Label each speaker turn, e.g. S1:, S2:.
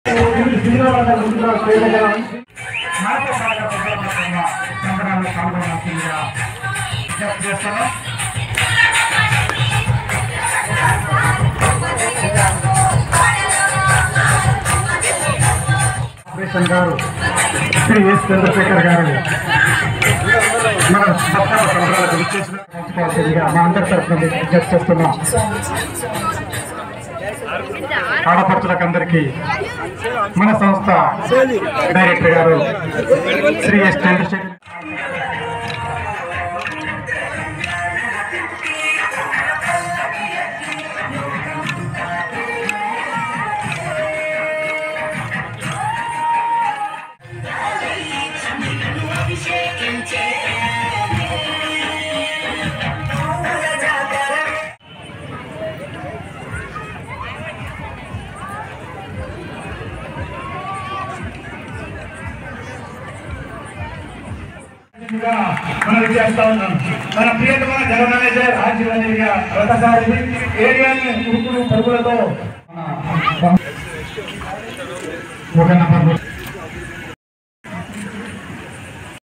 S1: గారు శ్రీ ఎస్ చంద్రశేఖర్ గారు మన బతుకమ్మ సంబరాలకు విచ్చేసినగా మా అందరి తరఫున విజ్ఞప్తి చేస్తున్నాం. ఆడపడుచులకు అందరికీ మన సంస్థ డైరెక్టర్ గారు శ్రీ ఎస్ చంద్రశేఖర్ మనం చేస్తా ఉన్నాం. మన ప్రియతమైన జనరల్ మేనేజర్ ఆజీవన్ ఒకసారి ఏరియాని ఉరుకులు పరుగులతో ఒక నంబర్